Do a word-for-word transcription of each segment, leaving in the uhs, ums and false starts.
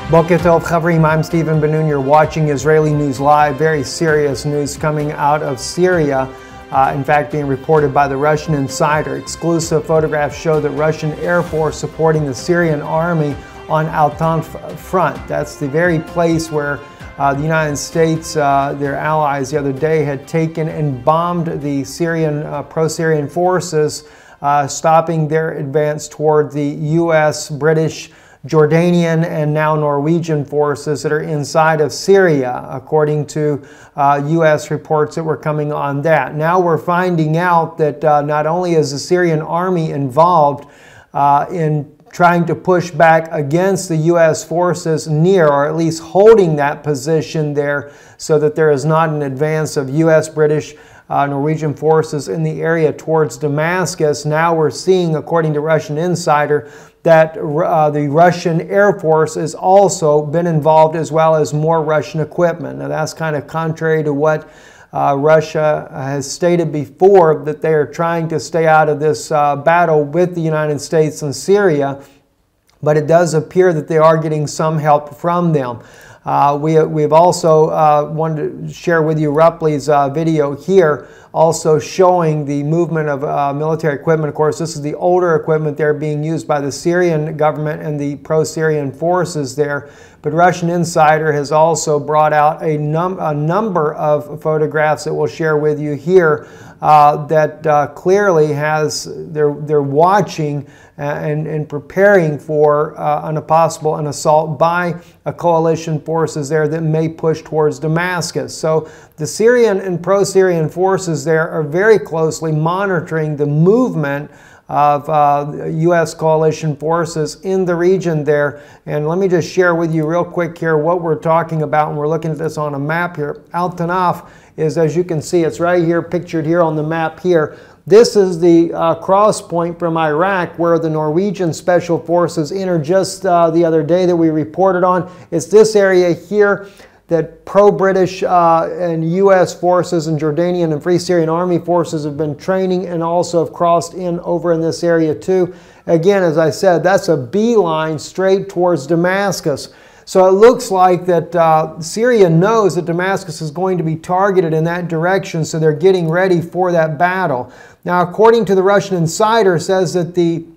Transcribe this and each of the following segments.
Boker Tov Chavrim, I'm Stephen Ben-Nun. You're watching Israeli News Live. Very serious news coming out of Syria. Uh, in fact, being reported by the Russian Insider. Exclusive photographs show the Russian Air Force supporting the Syrian army on al-Tanf front. That's the very place where uh, the United States, uh, their allies the other day, had taken and bombed the Syrian uh, pro-Syrian forces, uh, stopping their advance toward the U S, British, Jordanian and now Norwegian forces that are inside of Syria, according to uh, U S reports that were coming on that. Now we're finding out that uh, not only is the Syrian army involved uh, in trying to push back against the U S forces near, or at least holding that position there so that there is not an advance of U S, British, Uh, Norwegian forces in the area towards Damascus. Now we're seeing, according to Russian Insider, that uh, the Russian Air Force has also been involved, as well as more Russian equipment. Now that's kind of contrary to what uh, Russia has stated before, that they are trying to stay out of this uh, battle with the United States and Syria, but it does appear that they are getting some help from them. Uh, we, we've also uh, wanted to share with you Rupley's uh, video here, also showing the movement of uh, military equipment. Of course, this is the older equipment there being used by the Syrian government and the pro-Syrian forces there. But Russian Insider has also brought out a, num a number of photographs that we'll share with you here uh, that uh, clearly has, they're, they're watching and, and preparing for uh, an, a possible an assault by a coalition forces there that may push towards Damascus. So the Syrian and pro-Syrian forces there are very closely monitoring the movement of uh, U S coalition forces in the region there. And let me just share with you real quick here what we're talking about, and we're looking at this on a map here. Al-Tanf is, as you can see, it's right here, pictured here on the map here. This is the uh, cross point from Iraq where the Norwegian Special Forces entered just uh, the other day that we reported on. It's this area here that pro-British uh, and U S forces and Jordanian and Free Syrian Army forces have been training, and also have crossed in over in this area too. Again, as I said, that's a beeline straight towards Damascus. So it looks like that uh, Syria knows that Damascus is going to be targeted in that direction, so they're getting ready for that battle. Now, according to the Russian Insider, says that the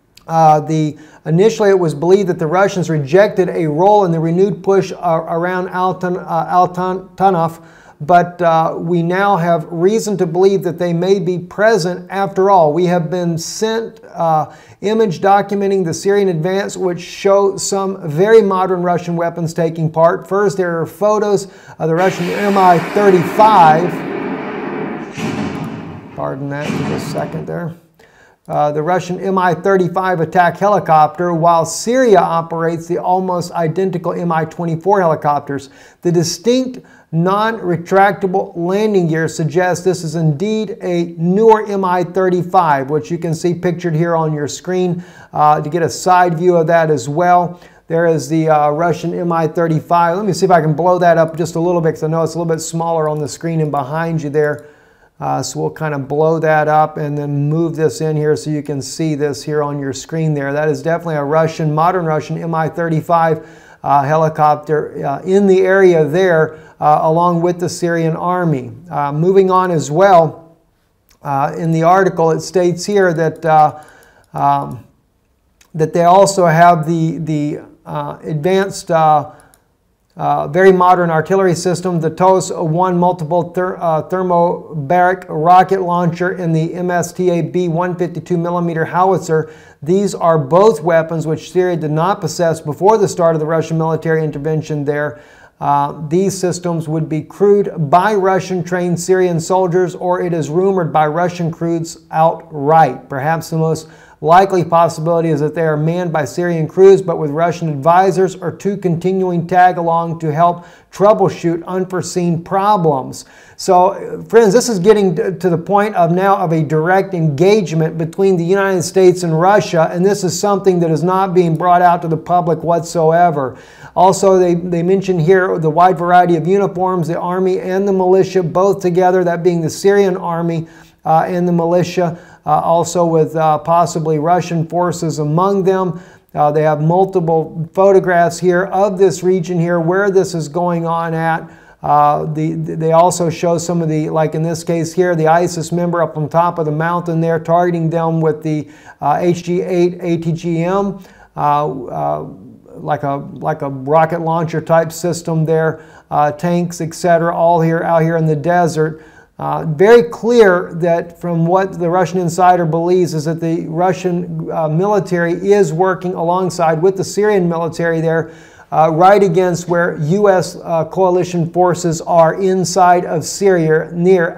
Uh, the initially it was believed that the Russians rejected a role in the renewed push uh, around al-Tanf, uh, but uh, we now have reason to believe that they may be present after all. We have been sent uh, image documenting the Syrian advance, which show some very modern Russian weapons taking part. First, there are photos of the Russian M I thirty-five. Pardon that for just a second there. Uh, the Russian M I thirty-five attack helicopter, while Syria operates the almost identical M I twenty-four helicopters. The distinct non-retractable landing gear suggests this is indeed a newer M I thirty-five, which you can see pictured here on your screen uh, to get a side view of that as well. There is the uh, Russian M I thirty-five. Let me see if I can blow that up just a little bit, because I know it's a little bit smaller on the screen and behind you there. Uh, so we'll kind of blow that up and then move this in here so you can see this here on your screen there. That is definitely a Russian, modern Russian M I thirty-five uh, helicopter uh, in the area there, uh, along with the Syrian army. Uh, moving on as well, uh, in the article it states here that, uh, um, that they also have the, the uh, advanced uh, Uh, very modern artillery system, the T O S one multiple ther uh, thermobaric rocket launcher, and the M S T A B one fifty-two millimeter howitzer. These are both weapons which Syria did not possess before the start of the Russian military intervention there. Uh, these systems would be crewed by Russian-trained Syrian soldiers, or it is rumored by Russian crews outright. Perhaps the most likely possibility is that they are manned by Syrian crews, but with Russian advisors or two continuing tag along to help troubleshoot unforeseen problems. So, friends, this is getting to the point of now of a direct engagement between the United States and Russia, and this is something that is not being brought out to the public whatsoever. Also, they, they mention here the wide variety of uniforms, the army and the militia both together, that being the Syrian army uh, and the militia, uh, also with uh, possibly Russian forces among them. Uh, they have multiple photographs here of this region here, where this is going on at. Uh, the, they also show some of the, like in this case here, the ISIS member up on top of the mountain there, targeting them with the uh, H G eight A T G M, uh, uh, like a like a rocket launcher type system there, uh, tanks, et cetera, all here out here in the desert. Uh, very clear that from what the Russian insider believes is that the Russian uh, military is working alongside with the Syrian military there, uh, right against where U S uh, coalition forces are inside of Syria near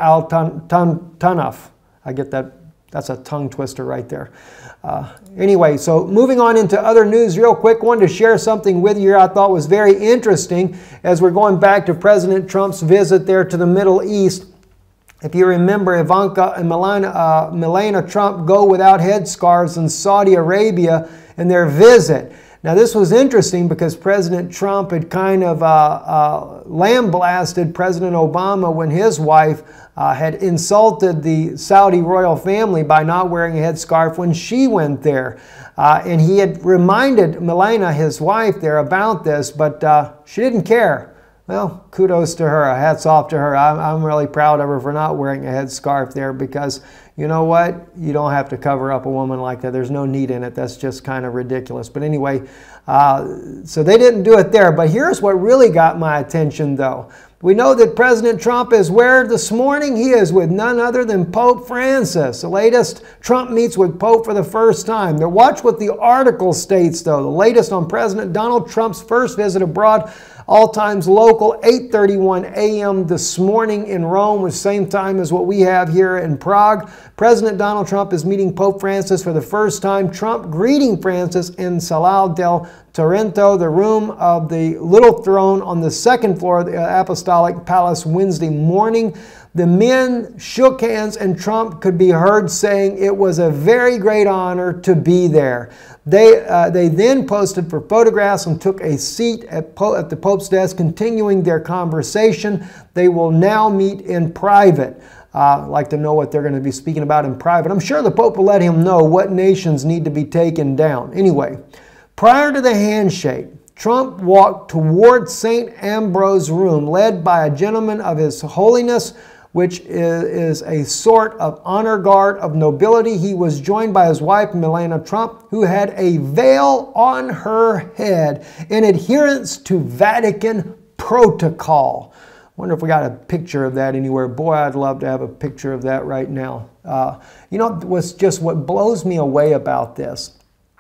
al-Tanaf. I get that. That's a tongue twister right there. Uh, anyway, so moving on into other news real quick, wanted to share something with you I thought was very interesting as we're going back to President Trump's visit there to the Middle East. If you remember, Ivanka and Melania, uh, Melania Trump go without headscarves in Saudi Arabia in their visit. Now this was interesting because President Trump had kind of uh, uh, lambasted President Obama when his wife uh, had insulted the Saudi royal family by not wearing a headscarf when she went there. Uh, and he had reminded Melania, his wife, there about this, but uh, she didn't care. Well, kudos to her. Hats off to her. I'm, I'm really proud of her for not wearing a headscarf there because, you know what? You don't have to cover up a woman like that. There's no need in it. That's just kind of ridiculous. But anyway, uh, so they didn't do it there. But here's what really got my attention, though. We know that President Trump is where this morning? He is with none other than Pope Francis. The latest, Trump meets with Pope for the first time. Now watch what the article states, though. The latest on President Donald Trump's first visit abroad. All times local, eight thirty-one a m this morning in Rome, the same time as what we have here in Prague. President Donald Trump is meeting Pope Francis for the first time. Trump greeting Francis in Sala del Torrento, the room of the little throne on the second floor of the Apostolic Palace, Wednesday morning. The men shook hands and Trump could be heard saying it was a very great honor to be there. They, uh, they then posted for photographs and took a seat at, po at the Pope's desk, continuing their conversation. They will now meet in private. Uh, I'd like to know what they're going to be speaking about in private. I'm sure the Pope will let him know what nations need to be taken down. Anyway, prior to the handshake, Trump walked toward Saint Ambrose's room, led by a gentleman of His Holiness, which is a sort of honor guard of nobility. He was joined by his wife, Melania Trump, who had a veil on her head in adherence to Vatican protocol. Wonder if we got a picture of that anywhere. Boy, I'd love to have a picture of that right now. Uh, you know, what's just what blows me away about this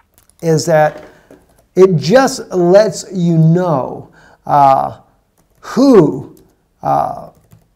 is that it just lets you know uh, who uh,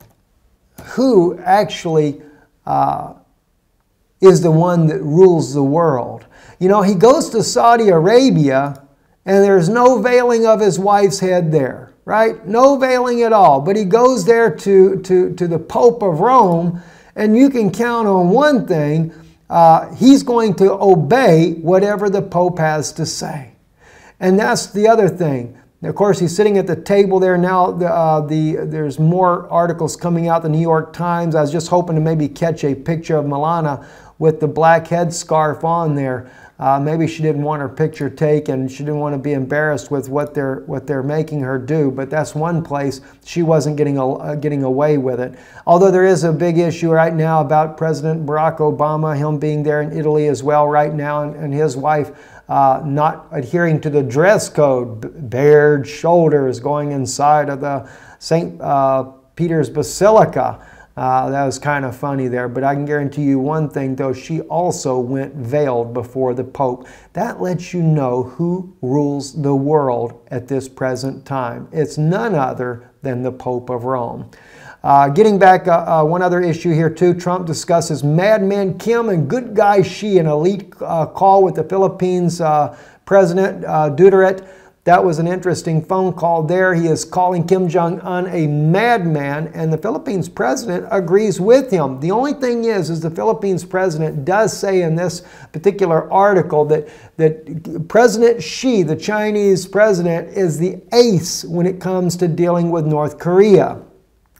who actually uh, is the one that rules the world. You know, he goes to Saudi Arabia and there's no veiling of his wife's head there, right? No veiling at all. But he goes there to, to, to the Pope of Rome, and you can count on one thing, uh, he's going to obey whatever the Pope has to say. And that's the other thing. Of course, he's sitting at the table there now. The, uh, the, there's more articles coming out, the New York Times. I was just hoping to maybe catch a picture of Melania with the black headscarf on there. Uh, maybe she didn't want her picture taken. She didn't want to be embarrassed with what they're, what they're making her do. But that's one place she wasn't getting, uh, getting away with it. Although there is a big issue right now about President Barack Obama, him being there in Italy as well right now, and, and his wife Uh, not adhering to the dress code, bared shoulders going inside of the Saint Uh, Peter's Basilica. Uh, that was kind of funny there, but I can guarantee you one thing though, she also went veiled before the Pope. That lets you know who rules the world at this present time. It's none other than the Pope of Rome. Uh, getting back, uh, uh, one other issue here too. Trump discusses Madman Kim and good guy Xi, an elite uh, call with the Philippines uh, President uh, Duterte. That was an interesting phone call there. He is calling Kim Jong-un a madman, and the Philippines president agrees with him. The only thing is, is the Philippines president does say in this particular article that, that President Xi, the Chinese president, is the ace when it comes to dealing with North Korea.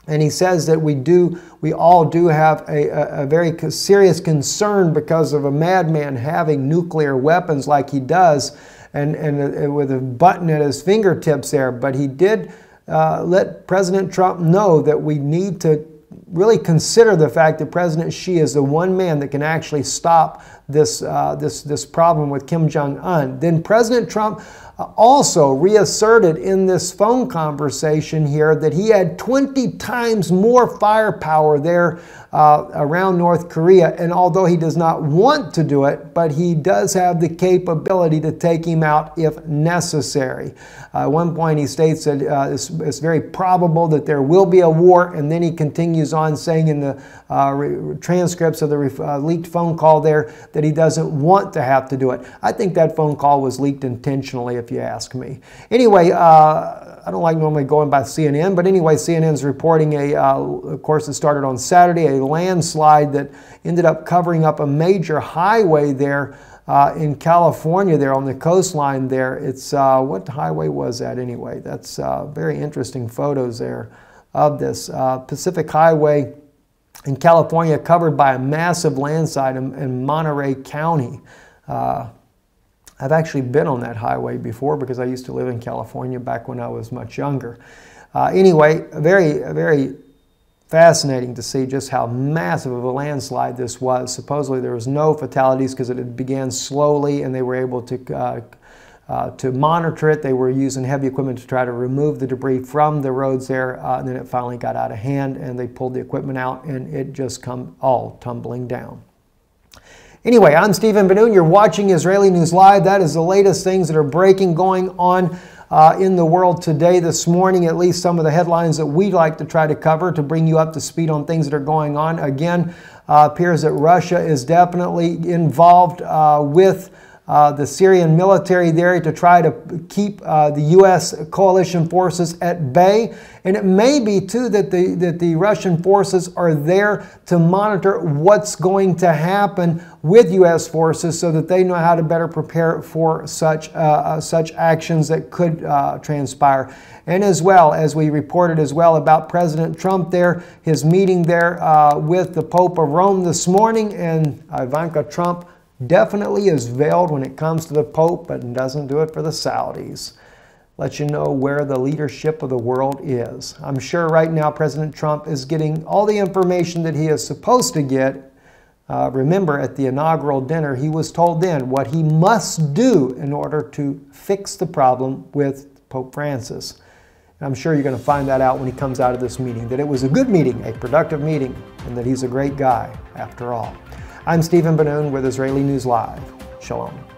And he says that we do, we all do have a, a, a very serious concern because of a madman having nuclear weapons like he does, and, and with a button at his fingertips there. But he did uh, let President Trump know that we need to really consider the fact that President Xi is the one man that can actually stop this, uh, this, this problem with Kim Jong-un. Then President Trump also reasserted in this phone conversation here that he had twenty times more firepower there uh, around North Korea. And although he does not want to do it, but he does have the capability to take him out if necessary. Uh, at one point he states that uh, it's, it's very probable that there will be a war, and then he continues on saying in the uh, re transcripts of the uh, leaked phone call there that he doesn't want to have to do it. I think that phone call was leaked intentionally, if you ask me. Anyway, uh, I don't like normally going by C N N, but anyway, C N N's reporting a, uh, of course, it started on Saturday, a landslide that ended up covering up a major highway there uh, in California, there on the coastline there. It's, uh, what highway was that anyway? That's uh, very interesting photos there of this. Uh, Pacific Highway in California covered by a massive landslide in, in Monterey County. Uh, I've actually been on that highway before because I used to live in California back when I was much younger. Uh, anyway, very, very fascinating to see just how massive of a landslide this was. Supposedly there was no fatalities because it began slowly and they were able to, uh, uh, to monitor it. They were using heavy equipment to try to remove the debris from the roads there, uh, and then it finally got out of hand and they pulled the equipment out and it just come all tumbling down. Anyway, I'm Stephen Benoon. You're watching Israeli News Live. That is the latest things that are breaking, going on uh, in the world today, this morning, at least some of the headlines that we like to try to cover to bring you up to speed on things that are going on. Again, uh, appears that Russia is definitely involved uh, with Uh, the Syrian military there to try to keep uh, the U S coalition forces at bay. And it may be, too, that the, that the Russian forces are there to monitor what's going to happen with U S forces so that they know how to better prepare for such, uh, such actions that could uh, transpire. And as well, as we reported as well about President Trump there, his meeting there uh, with the Pope of Rome this morning, and Ivanka Trump definitely is veiled when it comes to the Pope, but doesn't do it for the Saudis. Let you know where the leadership of the world is. I'm sure right now President Trump is getting all the information that he is supposed to get. Uh, remember, at the inaugural dinner, he was told then what he must do in order to fix the problem with Pope Francis. And I'm sure you're going to find that out when he comes out of this meeting, that it was a good meeting, a productive meeting, and that he's a great guy after all. I'm Stephen Benoon with Israeli News Live. Shalom.